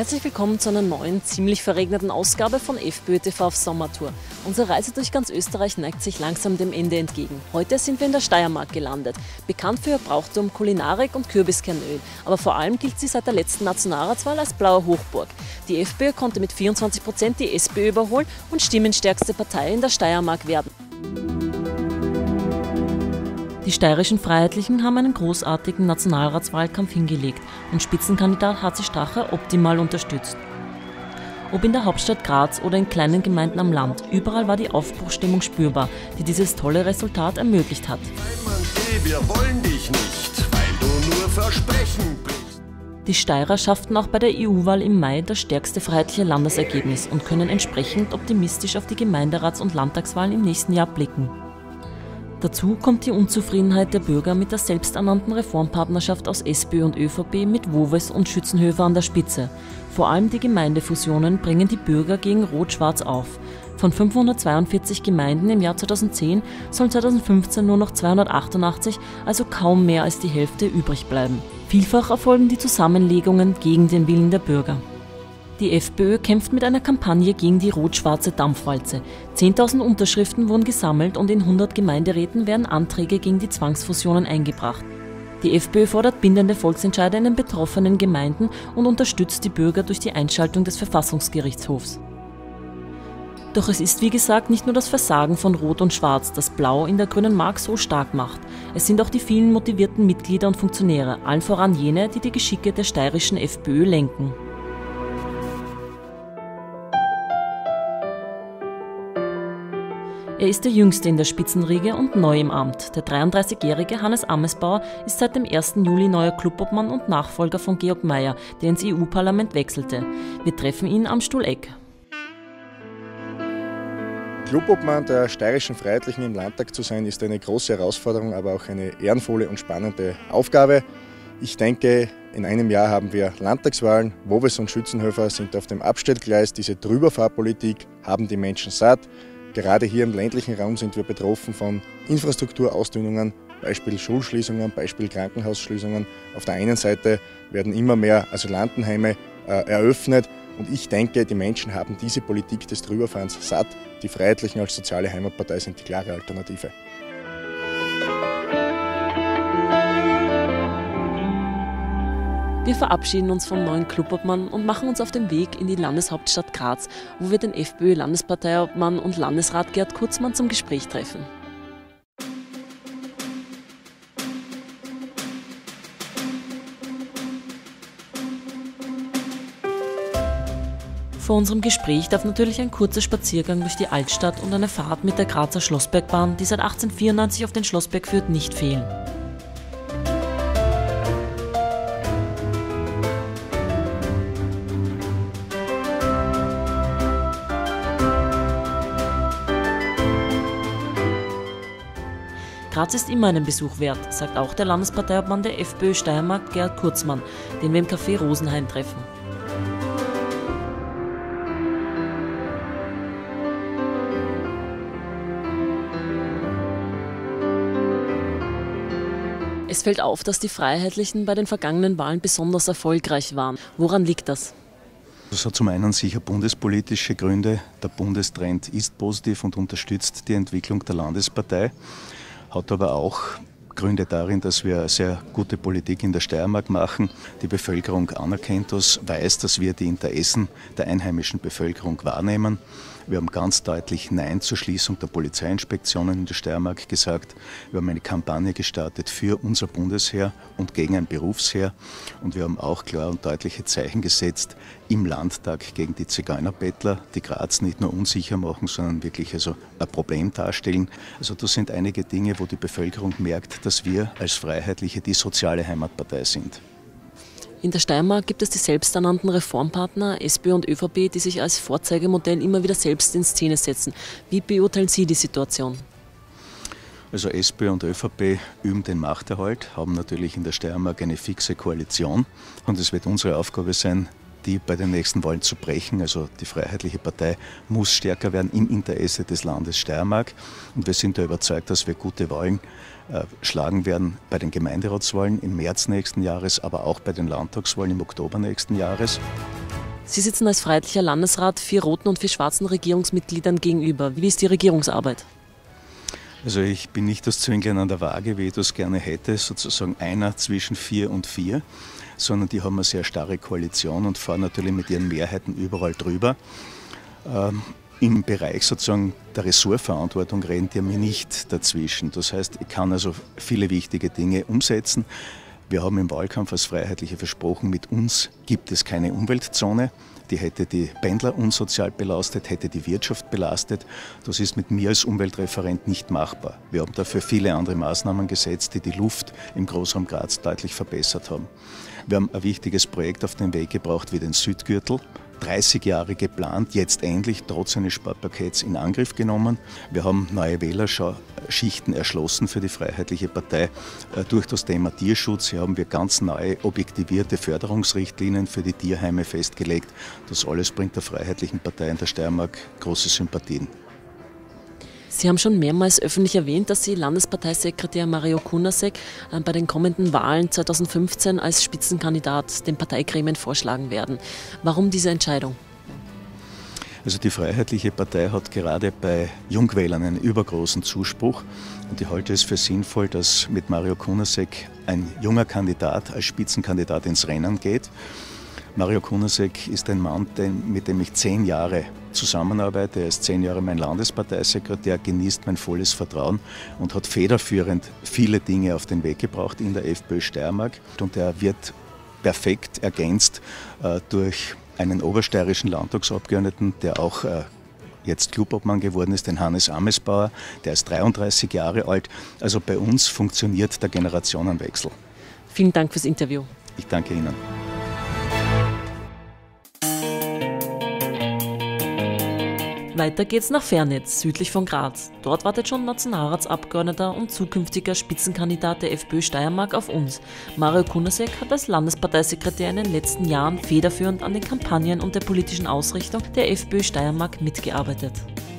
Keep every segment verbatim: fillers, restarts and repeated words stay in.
Herzlich willkommen zu einer neuen, ziemlich verregneten Ausgabe von FPÖ T V auf Sommertour. Unsere Reise durch ganz Österreich neigt sich langsam dem Ende entgegen. Heute sind wir in der Steiermark gelandet. Bekannt für ihr Brauchtum, Kulinarik und Kürbiskernöl. Aber vor allem gilt sie seit der letzten Nationalratswahl als blaue Hochburg. Die FPÖ konnte mit vierundzwanzig Prozent die SPÖ überholen und stimmenstärkste Partei in der Steiermark werden. Die steirischen Freiheitlichen haben einen großartigen Nationalratswahlkampf hingelegt und Spitzenkandidat H C Strache optimal unterstützt. Ob in der Hauptstadt Graz oder in kleinen Gemeinden am Land, überall war die Aufbruchsstimmung spürbar, die dieses tolle Resultat ermöglicht hat. Wir wollen dich nicht, weil du nur Versprechen brichst. Die Steirer schafften auch bei der E U-Wahl im Mai das stärkste freiheitliche Landesergebnis und können entsprechend optimistisch auf die Gemeinderats- und Landtagswahlen im nächsten Jahr blicken. Dazu kommt die Unzufriedenheit der Bürger mit der selbsternannten Reformpartnerschaft aus SPÖ und ÖVP mit Woves und Schützenhöfer an der Spitze. Vor allem die Gemeindefusionen bringen die Bürger gegen Rot-Schwarz auf. Von fünfhundertzweiundvierzig Gemeinden im Jahr zweitausendzehn sollen zweitausendfünfzehn nur noch zweihundertachtundachtzig, also kaum mehr als die Hälfte, übrig bleiben. Vielfach erfolgen die Zusammenlegungen gegen den Willen der Bürger. Die FPÖ kämpft mit einer Kampagne gegen die rot-schwarze Dampfwalze. zehntausend Unterschriften wurden gesammelt und in hundert Gemeinderäten werden Anträge gegen die Zwangsfusionen eingebracht. Die FPÖ fordert bindende Volksentscheide in den betroffenen Gemeinden und unterstützt die Bürger durch die Einschaltung des Verfassungsgerichtshofs. Doch es ist wie gesagt nicht nur das Versagen von Rot und Schwarz, das Blau in der grünen Mark so stark macht. Es sind auch die vielen motivierten Mitglieder und Funktionäre, allen voran jene, die die Geschicke der steirischen FPÖ lenken. Er ist der Jüngste in der Spitzenriege und neu im Amt. Der dreiunddreißigjährige Hannes Amesbauer ist seit dem ersten Juli neuer Clubobmann und Nachfolger von Georg Mayer, der ins E U-Parlament wechselte. Wir treffen ihn am Stuhleck. Clubobmann der steirischen Freiheitlichen im Landtag zu sein, ist eine große Herausforderung, aber auch eine ehrenvolle und spannende Aufgabe. Ich denke, in einem Jahr haben wir Landtagswahlen. Woves und Schützenhöfer sind auf dem Abstellgleis. Diese Drüberfahrpolitik haben die Menschen satt. Gerade hier im ländlichen Raum sind wir betroffen von Infrastrukturausdünnungen, Beispiel Schulschließungen, Beispiel Krankenhausschließungen. Auf der einen Seite werden immer mehr Asylantenheime äh, eröffnet und ich denke, die Menschen haben diese Politik des Drüberfahrens satt. Die Freiheitlichen als soziale Heimatpartei sind die klare Alternative. Wir verabschieden uns vom neuen Clubobmann und machen uns auf den Weg in die Landeshauptstadt Graz, wo wir den FPÖ-Landesparteiobmann und Landesrat Gerd Kurzmann zum Gespräch treffen. Vor unserem Gespräch darf natürlich ein kurzer Spaziergang durch die Altstadt und eine Fahrt mit der Grazer Schlossbergbahn, die seit achtzehnhundertvierundneunzig auf den Schlossberg führt, nicht fehlen. Graz ist immer einen Besuch wert, sagt auch der Landesparteiobmann der FPÖ Steiermark, Gerd Kurzmann, den wir im Café Rosenheim treffen. Es fällt auf, dass die Freiheitlichen bei den vergangenen Wahlen besonders erfolgreich waren. Woran liegt das? Das hat zum einen sicher bundespolitische Gründe. Der Bundestrend ist positiv und unterstützt die Entwicklung der Landespartei. Hat aber auch Gründe darin, dass wir sehr gute Politik in der Steiermark machen. Die Bevölkerung anerkennt das, weiß, dass wir die Interessen der einheimischen Bevölkerung wahrnehmen. Wir haben ganz deutlich Nein zur Schließung der Polizeiinspektionen in der Steiermark gesagt. Wir haben eine Kampagne gestartet für unser Bundesheer und gegen ein Berufsheer. Und wir haben auch klar und deutliche Zeichen gesetzt im Landtag gegen die Zigeunerbettler, die Graz nicht nur unsicher machen, sondern wirklich also ein Problem darstellen. Also das sind einige Dinge, wo die Bevölkerung merkt, dass wir als Freiheitliche die soziale Heimatpartei sind. In der Steiermark gibt es die selbsternannten Reformpartner SPÖ und ÖVP, die sich als Vorzeigemodell immer wieder selbst in Szene setzen. Wie beurteilen Sie die Situation? Also SPÖ und ÖVP üben den Machterhalt, haben natürlich in der Steiermark eine fixe Koalition und es wird unsere Aufgabe sein, die bei den nächsten Wahlen zu brechen. Also die Freiheitliche Partei muss stärker werden im Interesse des Landes Steiermark. Und wir sind da überzeugt, dass wir gute Wahlen äh, schlagen werden bei den Gemeinderatswahlen im März nächsten Jahres, aber auch bei den Landtagswahlen im Oktober nächsten Jahres. Sie sitzen als freiheitlicher Landesrat vier roten und vier schwarzen Regierungsmitgliedern gegenüber. Wie ist die Regierungsarbeit? Also ich bin nicht das Zünglein an der Waage, wie ich das gerne hätte, sozusagen einer zwischen vier und vier, sondern die haben eine sehr starre Koalition und fahren natürlich mit ihren Mehrheiten überall drüber. Ähm, Im Bereich sozusagen der Ressortverantwortung reden die mir nicht dazwischen. Das heißt, ich kann also viele wichtige Dinge umsetzen. Wir haben im Wahlkampf als Freiheitliche versprochen, mit uns gibt es keine Umweltzone. Die hätte die Pendler unsozial belastet, hätte die Wirtschaft belastet. Das ist mit mir als Umweltreferent nicht machbar. Wir haben dafür viele andere Maßnahmen gesetzt, die die Luft im Großraum Graz deutlich verbessert haben. Wir haben ein wichtiges Projekt auf den Weg gebracht wie den Südgürtel. dreißig Jahre geplant, jetzt endlich trotz eines Sparpakets in Angriff genommen. Wir haben neue Wählerschichten erschlossen für die Freiheitliche Partei. Durch das Thema Tierschutz hier haben wir ganz neue objektivierte Förderungsrichtlinien für die Tierheime festgelegt. Das alles bringt der Freiheitlichen Partei in der Steiermark große Sympathien. Sie haben schon mehrmals öffentlich erwähnt, dass Sie Landesparteisekretär Mario Kunasek bei den kommenden Wahlen zweitausendfünfzehn als Spitzenkandidat den Parteigremien vorschlagen werden. Warum diese Entscheidung? Also die Freiheitliche Partei hat gerade bei Jungwählern einen übergroßen Zuspruch und ich halte es für sinnvoll, dass mit Mario Kunasek ein junger Kandidat als Spitzenkandidat ins Rennen geht. Mario Kunasek ist ein Mann, mit dem ich zehn Jahre zusammenarbeite. Er ist zehn Jahre mein Landesparteisekretär, genießt mein volles Vertrauen und hat federführend viele Dinge auf den Weg gebracht in der FPÖ Steiermark. Und er wird perfekt ergänzt äh, durch einen obersteirischen Landtagsabgeordneten, der auch äh, jetzt Clubobmann geworden ist, den Hannes Amesbauer. Der ist dreiunddreißig Jahre alt. Also bei uns funktioniert der Generationenwechsel. Vielen Dank fürs Interview. Ich danke Ihnen. Weiter geht's nach Fernitz, südlich von Graz. Dort wartet schon Nationalratsabgeordneter und zukünftiger Spitzenkandidat der FPÖ Steiermark auf uns. Mario Kunasek hat als Landesparteisekretär in den letzten Jahren federführend an den Kampagnen und der politischen Ausrichtung der FPÖ Steiermark mitgearbeitet.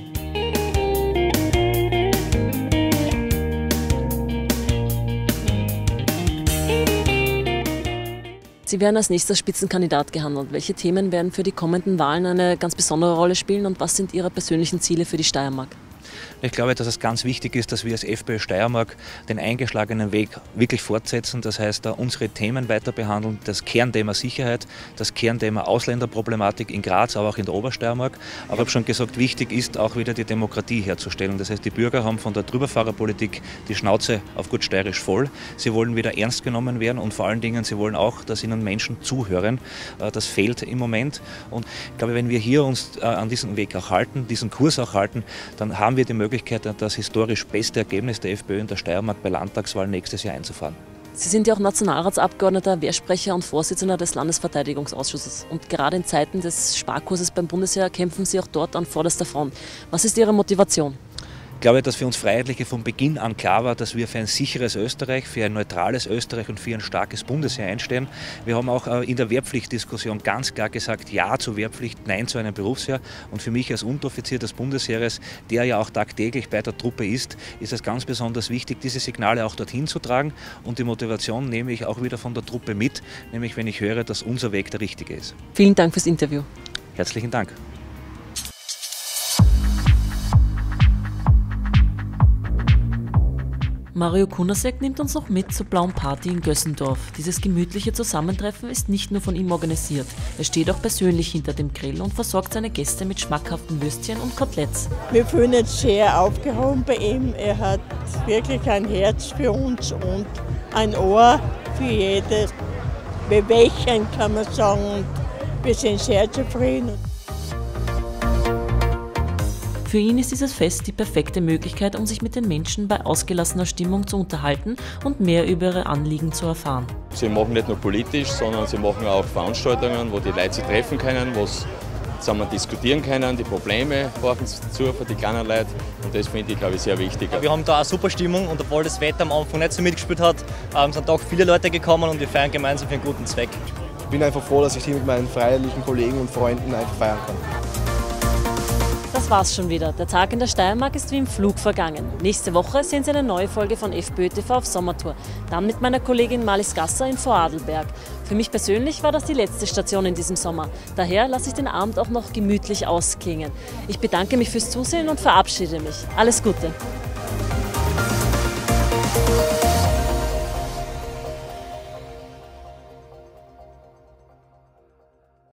Sie werden als nächster Spitzenkandidat gehandelt. Welche Themen werden für die kommenden Wahlen eine ganz besondere Rolle spielen und was sind Ihre persönlichen Ziele für die Steiermark? Ich glaube, dass es ganz wichtig ist, dass wir als FPÖ Steiermark den eingeschlagenen Weg wirklich fortsetzen. Das heißt, unsere Themen weiter behandeln, das Kernthema Sicherheit, das Kernthema Ausländerproblematik in Graz, aber auch in der Obersteiermark. Aber ich habe schon gesagt, wichtig ist auch wieder die Demokratie herzustellen. Das heißt, die Bürger haben von der Drüberfahrerpolitik die Schnauze auf gut steirisch voll. Sie wollen wieder ernst genommen werden und vor allen Dingen, sie wollen auch, dass ihnen Menschen zuhören. Das fehlt im Moment. Und ich glaube, wenn wir hier uns an diesem Weg auch halten, diesen Kurs auch halten, dann haben wir die Möglichkeit, das historisch beste Ergebnis der FPÖ in der Steiermark bei Landtagswahlen nächstes Jahr einzufahren. Sie sind ja auch Nationalratsabgeordneter, Wehrsprecher und Vorsitzender des Landesverteidigungsausschusses. Und gerade in Zeiten des Sparkurses beim Bundesheer kämpfen Sie auch dort an vorderster Front. Was ist Ihre Motivation? Ich glaube, dass für uns Freiheitliche von Beginn an klar war, dass wir für ein sicheres Österreich, für ein neutrales Österreich und für ein starkes Bundesheer einstehen. Wir haben auch in der Wehrpflichtdiskussion ganz klar gesagt, ja zur Wehrpflicht, nein zu einem Berufsheer. Und für mich als Unteroffizier des Bundesheeres, der ja auch tagtäglich bei der Truppe ist, ist es ganz besonders wichtig, diese Signale auch dorthin zu tragen. Und die Motivation nehme ich auch wieder von der Truppe mit, nämlich wenn ich höre, dass unser Weg der richtige ist. Vielen Dank fürs Interview. Herzlichen Dank. Mario Kunasek nimmt uns noch mit zur blauen Party in Gössendorf. Dieses gemütliche Zusammentreffen ist nicht nur von ihm organisiert. Er steht auch persönlich hinter dem Grill und versorgt seine Gäste mit schmackhaften Würstchen und Koteletts. Wir fühlen uns sehr aufgehoben bei ihm. Er hat wirklich ein Herz für uns und ein Ohr für jedes Bewegchen, kann man sagen. Und wir sind sehr zufrieden. Für ihn ist dieses Fest die perfekte Möglichkeit, um sich mit den Menschen bei ausgelassener Stimmung zu unterhalten und mehr über ihre Anliegen zu erfahren. Sie machen nicht nur politisch, sondern sie machen auch Veranstaltungen, wo die Leute sich treffen können, wo sie zusammen diskutieren können, die Probleme brauchen sie zu für die kleinen Leute und das finde ich, glaube ich, sehr wichtig. Wir haben da eine super Stimmung und obwohl das Wetter am Anfang nicht so mitgespielt hat, sind doch viele Leute gekommen und wir feiern gemeinsam für einen guten Zweck. Ich bin einfach froh, dass ich hier mit meinen freiheitlichen Kollegen und Freunden einfach feiern kann. das war's schon wieder. Der Tag in der Steiermark ist wie im Flug vergangen. Nächste Woche sehen Sie eine neue Folge von FPÖ T V auf Sommertour. Dann mit meiner Kollegin Marlies Gasser in Vorarlberg. Für mich persönlich war das die letzte Station in diesem Sommer. Daher lasse ich den Abend auch noch gemütlich ausklingen. Ich bedanke mich fürs Zusehen und verabschiede mich. Alles Gute!